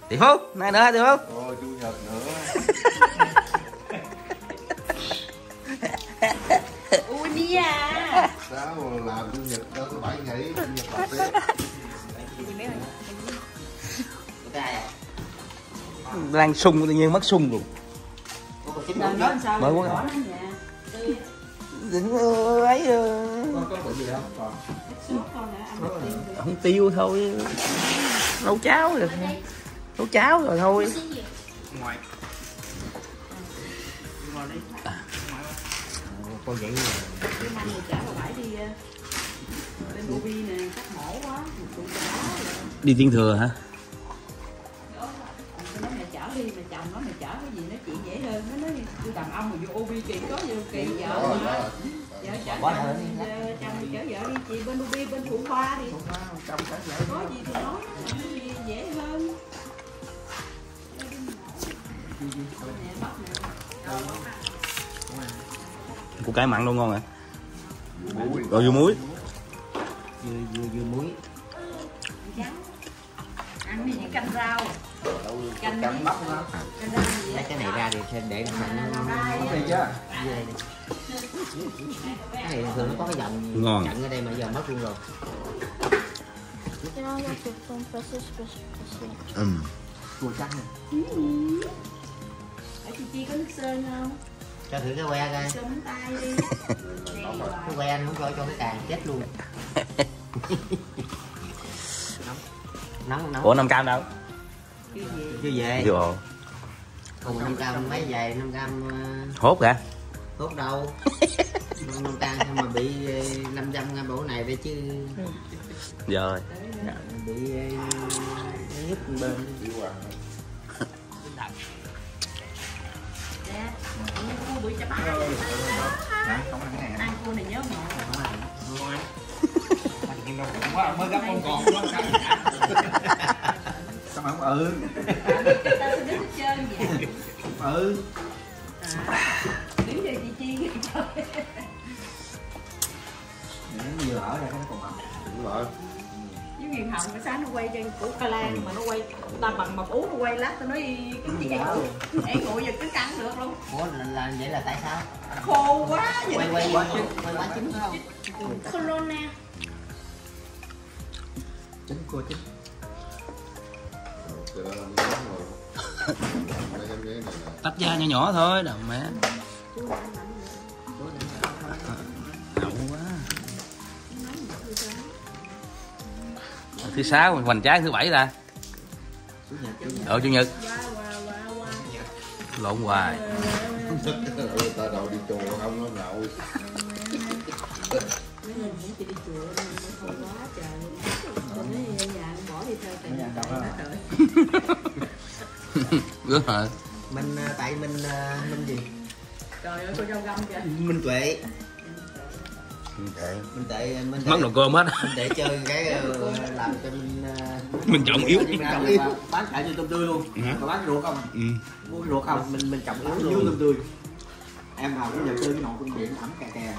Tỷ Phú, này nữa Tỷ Phú. Ôi Chủ nhật nữa. Ui đi à. Sao mà làm Chủ nhật đâu có 7 ngày, Chủ nhật tập đấy. Đang sung tự nhiên mất sung luôn. Mới quá. Đừng ấy Có gì không? không tiêu thôi. Nấu cháo rồi. Nấu cháo rồi thôi. Ngoài. Con vậy Cái măng rồi chả vào bãi đi bên Ubi nè, cắt mổ quá, đi Tiên Thừa hả? nó mẹ chở đi, mẹ chồng nó mẹ chở cái gì nó chỉ dễ hơn, nó nói tôi đàn ông mà vô Ubi kỳ có vô kỳ vợ mà vợ chở chồng chở vợ đi chị bên Ubi bên Phụ Khoa đi, có gì thì nói gì dễ hơn. Củ cải mặn đâu ngon hả? Rồi dưa muối. Dưa muối. Ăn đi với canh rau. Canh bắp nó. Lấy cái này ra thì để nó Đây chứ. cái này thường nó có cái dòng Ngon. chặn ở đây mà giờ mất luôn rồi. Chua chắc nè. ở Chi có nước sơn không? Cho thử cái que coi. Sơn móng tay đi. Cái que anh không cho cái càng chết luôn. Nóng. Ủa 5 cam đâu? Chưa về. Chưa ồ. Còn 5 cam mấy về 5 cam Hốt hả? tốt đâu. 5 cam sao mà bị 500 cam bổ này đây chứ. Rồi. Bị nhức bên. Cua bụi chả bá. Không ăn cái này. Ăn cua này nhớ mộ. Mới gấp con còn nó sao? Sao mà không ừ. Ta sẽ biết hết trơn vậy. Ừ. Đứng giờ chị Chi vậy trời. Nhiều ở đây không còn mập. Đúng rồi. Với Huyền Hồng cái sáng nó quay trên củ Ca Lan mà nó quay ta bằng mập ú nó quay lát tao nói cái gì vậy em ngồi giờ cứ cắn được luôn. Ủa là vậy là tại sao? Khô quá vậy. Quay quá chín phải không? Corona. Chín cua chín. Từ đó làm nóng rồi. Mấy em ghế này là Tách da nhỏ nhỏ thôi, đầm mẹ. Nậu quá. Thứ 6 mình hoành trái thứ 7 ta. Chủ nhật. Lộn hoài. ta đầu đi chùa không nó nhậu. Chị đi chùa khô quá trời. Tôi nói nhà bỏ đi theo tại nhà Đúng rồi. Mình tại mình gì? Trời ơi cô dâu găm kìa. Minh Tuệ. Mình Mất đồ cơm hết. Mình để chơi cái làm cho Mình trọng yếu. Bán chạy như tôm tươi luôn. Mà bán ruột không? Mua ruột không? Mình trọng yếu luôn. Tôm tươi. Em vào cái giờ chơi cái nồi cung điện ẩm kè.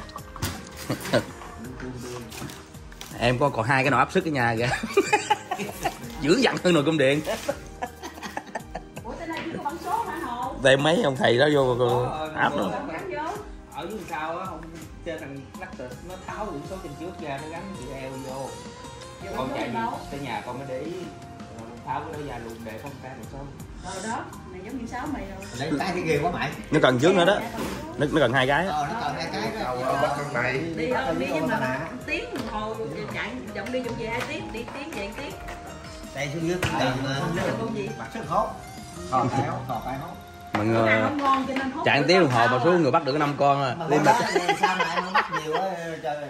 Em có còn 2 cái nồi áp suất ở nhà kìa. Dữ dằn hơn nồi cơm điện. Ủa tới đây chỉ có bắn số hả Hồ? Đem mấy ông thầy đó vô áp luôn. Ở dưới sau á, không trên thằng lắc tịch nó tháo biển số trên trước ra, nó gắn chữ eo vô. Con chạy gì tới nhà con mới để ý, tháo cái đó ra luôn để không cái được số. Rồi đó, này giống như 6 mày rồi. Lấy cái thì ghê quá mày. Nó cần trước nữa đó. Nó cần 2 cái. Nó cần 2 cái đó. Bắt con này. Đi không đi với mà tiếng đồng hồ chạy vòng đi vòng về 2 tiếng, đi tiếng về 1 tiếng. Đây xuống dưới cũng cần con gì? mặt sức hốt. Còn tay hốt. Mọi người Ngon cho nên hốt. chạy 1 tiếng đồng hồ mà xuống người bắt được 5 con à. Lên mà sao mà em không bắt nhiều á trời.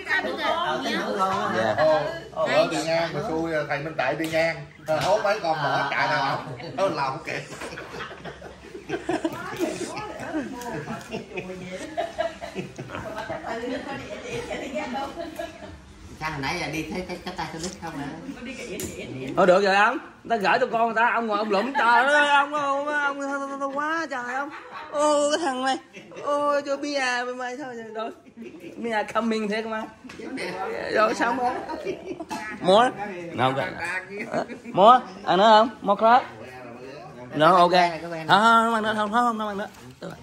Ở đi ngang mà xui thầy Minh Đại đi ngang. Hốt mấy con bỏ chạy nào không. Nó lòng kìa. Sao hồi nãy giờ đi thấy cái tay tôi đứt không hả? Thôi được rồi ông, ta gửi cho con người ta, ông ngồi ông lụm trời ơi, ông quá trời ông. Ô cái thằng này, ô cho Mia mày thôi rồi. Mia coming thế cơ mà. Rồi xong rồi. Mua. Không. Mua, ăn nữa không? Mua crab. Nó ok. Không ăn nữa, không ăn nữa.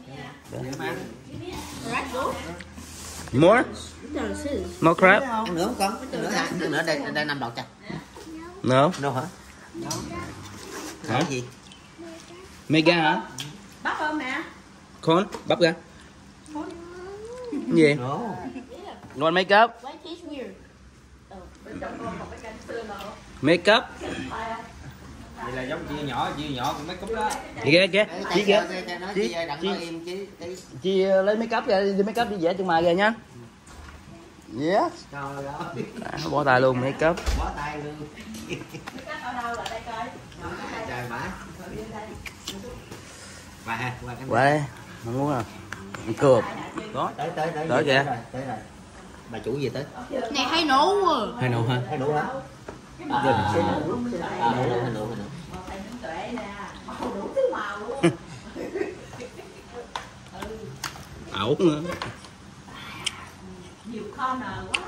More? More crab? Ăn nữa không con? Ăn nữa hả? Ăn nữa đây 5 đọt cho. No. Đâu hả? Hả? Gì? Mega hả? Bắp không nè? Con, bắp ra. Cái gì? No. Ngon make up. Make up. Vậy là giống chia nhỏ cũng make up đó. Kìa kìa. Chị kìa. Chị Chị lấy make up ra, đi make up đi vẽ chân mày kìa nha. Yes. trời ơi. Bỏ tay luôn make up. Bó tay luôn. Ở đâu là đây coi. Trời bả. Qua Quay. Không muốn à? Ăn cơm. Đó. tới Tới kìa. Tới rồi. Bà chủ gì tới? Này hay nấu à. Hay nấu hả? Hay đủ hả? Hay đủ. Ảo nữa. Nhiều con quá.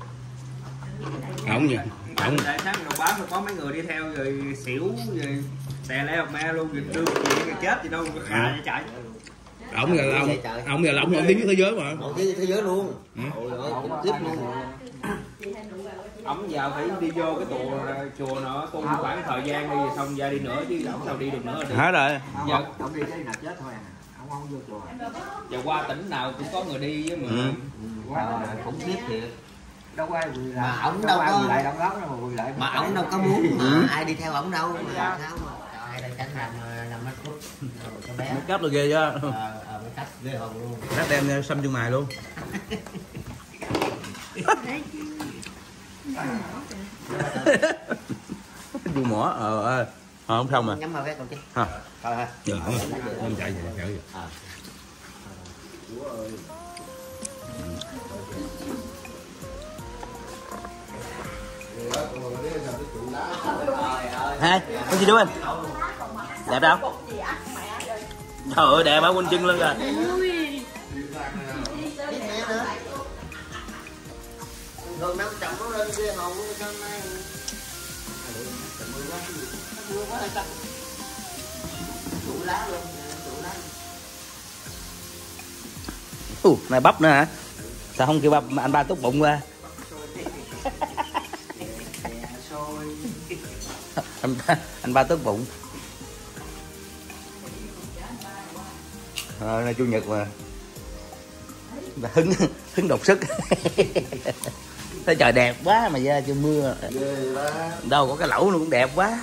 Ảo nhỉ? Ảo. Tại sáng đầu báo có mấy người đi theo rồi xỉu rồi tè le học me luôn, rồi đưa chuyện người chết gì đâu có khà vậy chạy. Ổng là ông là ông nổi tiếng với thế giới mà. Nổi tiếng thế giới luôn. Ôi ơi, tiếp luôn. Ổng vào phải đi vô cái chùa nó tu khoảng thời gian đi xong ra đi nữa chứ ổng sao đi được nữa. Hả rồi. Giờ Ông đi cái nào chết thôi à. Ông không vô chùa. giờ qua tỉnh nào cũng có người đi với mà. Khủng khiếp thiệt. Đâu có ai quỳ lại, Mà ổng đâu có lại đông lắm đâu mà quỳ lại. Mà ổng đâu có muốn ai đi theo ổng đâu mà sao mà. Trời ơi, cảnh làm make up cho bé. Make up là ghê chứ. Make up ghê hồn luôn. Lát đem xăm chân mày luôn. Du mỏ không xong à. Nhắm vào cái con chứ. Ha. Thôi ha. Dạ. Em chạy vậy. Hai, có gì đúng anh? Đẹp đâu? Trời ơi đẹp á, quên chân luôn rồi. Gần 500 nó lên ghê hồn hôm nay. Trụ lá luôn, trụ lá. Này bắp nữa hả? Sao không kêu bắp anh ba tốt bụng qua? anh ba tốt bụng. Nay chủ nhật mà hứng đột sức. Thấy trời đẹp quá mà ra chưa mưa đâu có cái lẩu nó cũng đẹp quá.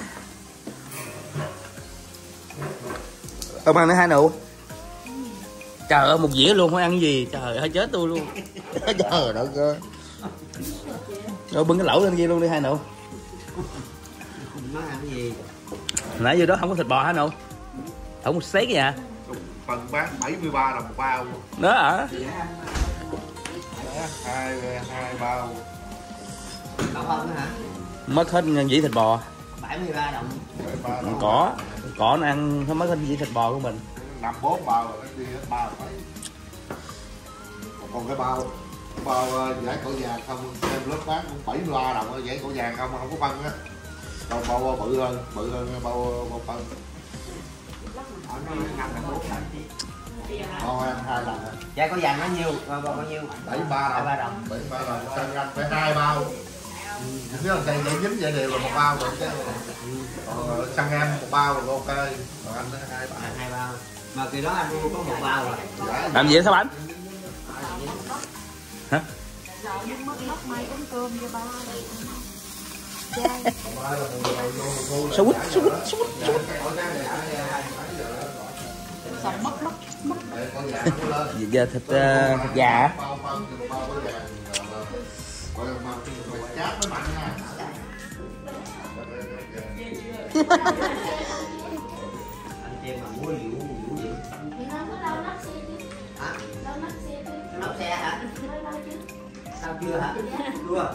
Ông ăn nữa hai nụ. Trời ơi một dĩa luôn, không ăn gì trời ơi chết tôi luôn. Trời đất ơi. Rồi bưng cái lẩu lên kia luôn đi hai nụ. Nó ăn cái gì? Nãy giờ đó không có thịt bò hả nụ? Không có steak gì hả? Phần bán 73 đồng một bao. Đó hả? Hai bao. Còn không nữa hả? Mất hết dĩ thịt bò. 73 đồng. Cỏ nó ăn không mất hết dĩ thịt bò của mình. 54 bao rồi, đi hết bao rồi. Còn cái bao giải cổ vàng không, em lớp bán cũng 73 đồng giải cổ vàng không có phân á. Còn bao bự hơn bao phân. Nó 5-4 lần. Thôi em 2 lần. Dạ có vàng nó nhiêu? Bao nhiêu? 73 đồng. 73 đồng. Xăng anh phải 2 bao. Nếu là cây vậy dính vậy đều là 1 bao rồi chứ. Còn xăng em 1 bao rồi ok. Còn anh 2 bao. 2 bao. Mà kỳ đó anh mua có 1 bao rồi. Làm gì vậy sao anh? Hả? Sao quýt. Giờ thịt gà. Anh Tiên mà mua liễu gì? Hả? Nấu xe hả? Sao chưa hả? Chưa.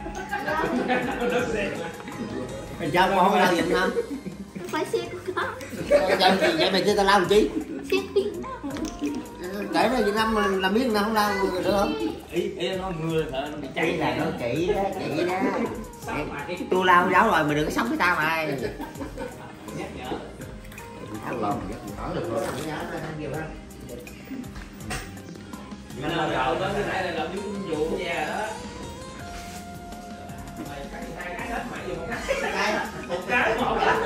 Mình sao con không lau giùm không? Phải xe của con. Vậy mày kêu tao lau làm chi? Xe tiếng đó. Kể ra Việt Nam làm biết nào không lau được không? Ý nó mưa thợ nó bị cháy Là nó kỹ đó. Tôi lau giáo rồi mày đừng có sống với tao mày. lòng ở được rồi. Anh làm gạo đó, cái nãy là làm vụ vụ nhà đó. Mày cắt hai cái hết, mày dùng một cái một cái.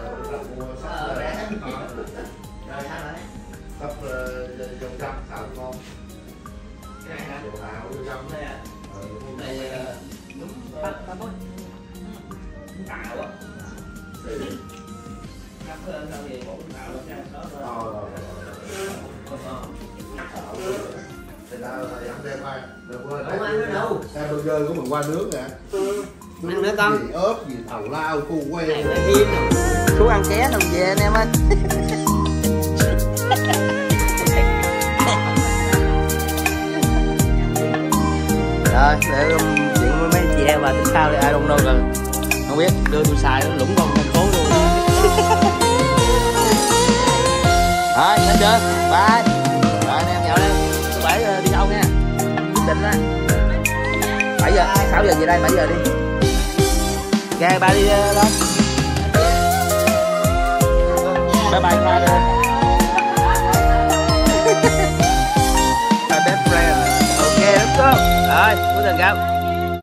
Sắp dòng trăm xào ngon. Cái này hả? Đồ hào dòng trăm. Đây à? Đây đúng ba mốt. Tạo á. Cắt hơn sao vậy? Bộ tạo ra đó. Thì ra thầy ăn đem ai? Không ăn nữa đâu. Em burger của mình qua nước nè. Ăn nữa con. Gì ớt gì thầu lao cu que. Chú ăn ké đồng về anh em ơi. Rồi để chuyện với mấy chị em và tiếp sau thì ai don't know rồi không biết đưa tôi xài nó lũng con thành phố luôn. Rồi lên chưa bye rồi anh em nhậu lên thứ bảy đi đâu nha quyết định á 7 giờ 6 giờ về đây 7 giờ đi ok ba đi đó bye bye Khoa đi.